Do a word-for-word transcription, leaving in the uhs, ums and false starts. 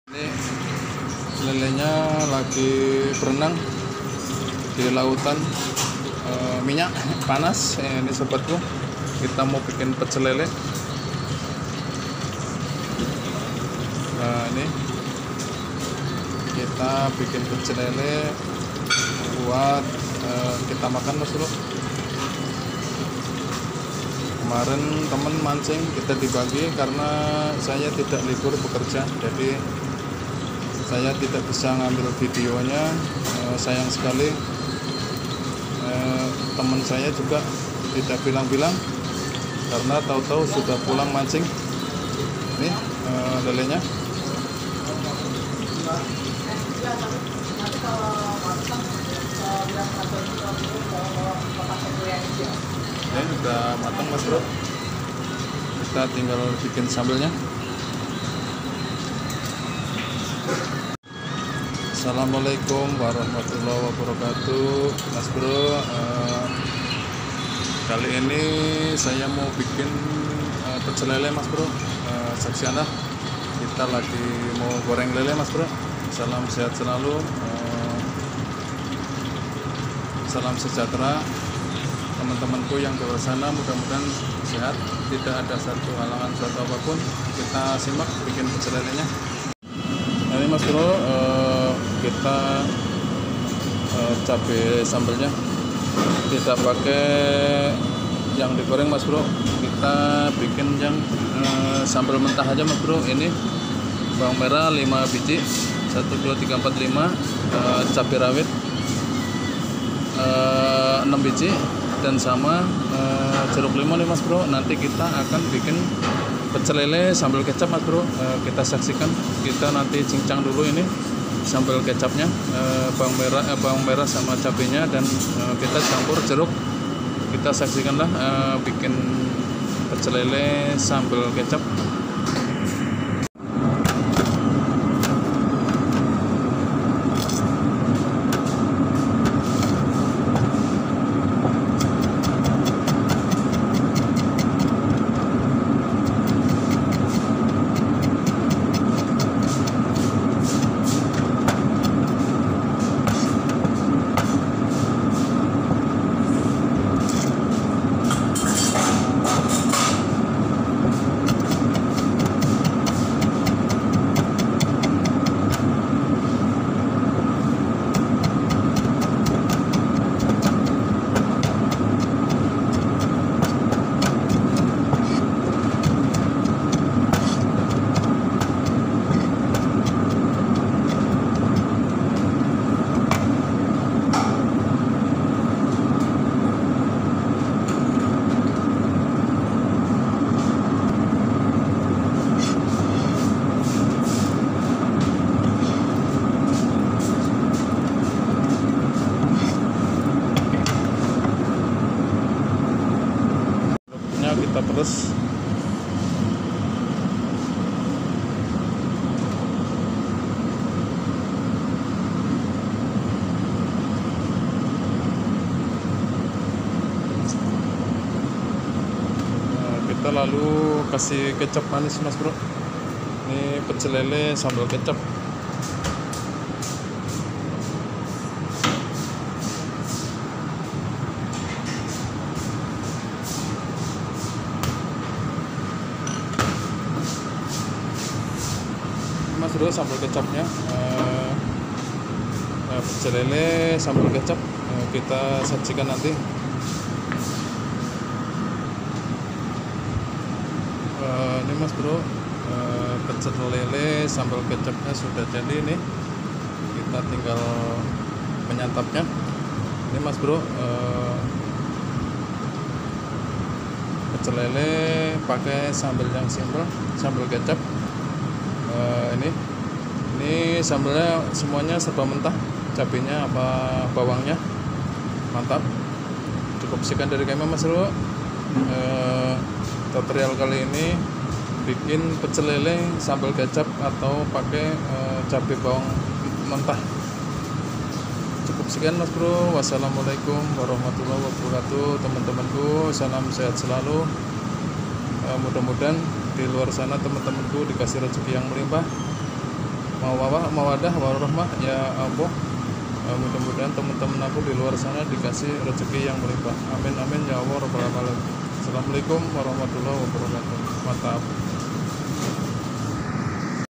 Ini lelenya lagi berenang di lautan e, minyak panas. Ini sobatku, kita mau bikin pecel lele. Nah, ini kita bikin pecel lele buat e, kita makan, Mas Bro. Kemarin temen mancing, kita dibagi karena saya tidak libur bekerja, jadi saya tidak bisa ngambil videonya. E, sayang sekali, e, teman saya juga tidak bilang-bilang karena tahu-tahu sudah pulang mancing. Ini e, lelenya. Ini udah matang, Mas Bro. Kita tinggal bikin sambelnya. Assalamualaikum warahmatullahi wabarakatuh, Mas Bro. Uh, kali ini saya mau bikin uh, pecel lele, Mas Bro. Uh, saksikan dah, kita lagi mau goreng lele, Mas Bro. Salam sehat selalu, uh, salam sejahtera teman-temanku yang di luar sana, mudah-mudahan sehat, tidak ada satu halangan suatu apapun. Kita simak bikin pecel lelenya. Nah, ini Mas Bro, uh, kita uh, cabai sambelnya tidak pakai yang digoreng, Mas Bro. Kita bikin yang uh, sambal mentah aja, Mas Bro. Ini bawang merah lima biji, satu dua tiga empat lima, uh, cabai rawit uh, enam biji, dan sama uh, jeruk limau nih, Mas Bro. Nanti kita akan bikin pecel lele sambal kecap, Mas Bro. Uh, kita saksikan, kita nanti cincang dulu ini sambal kecapnya, uh, bawang merah uh, bawang merah sama cabenya, dan uh, kita campur jeruk. Kita saksikanlah uh, bikin pecel lele sambal kecap. Kita peres. Nah, kita lalu kasih kecap manis, Mas Bro. Ini pecel lele sambal kecap. Mas Bro, sambal kecapnya, uh, uh, pecel lele sambal kecap, uh, kita sajikan nanti. Uh, ini Mas Bro, uh, pecel lele sambal kecapnya sudah jadi nih. Kita tinggal menyantapnya. Ini Mas Bro, uh, pecel lele pakai sambal yang simpel, sambal kecap. Uh, ini ini sambalnya semuanya serba mentah, cabenya apa bawangnya mantap. Cukup sekian dari kami, Mas Bro. Uh, tutorial kali ini bikin pecel lele sambal kecap atau pakai uh, cabai bawang mentah. Cukup sekian, Mas Bro. Wassalamualaikum warahmatullahi wabarakatuh, teman-temanku. Salam sehat selalu. Uh, mudah-mudahan di luar sana teman-temanku dikasih rezeki yang melimpah. mawadah mawadah warahmah ya Allah. Uh, mudah-mudahan teman-teman aku di luar sana dikasih rezeki yang melimpah. Amin amin ya Allah rabbal alamin. Assalamualaikum warahmatullahi wabarakatuh. Mantap.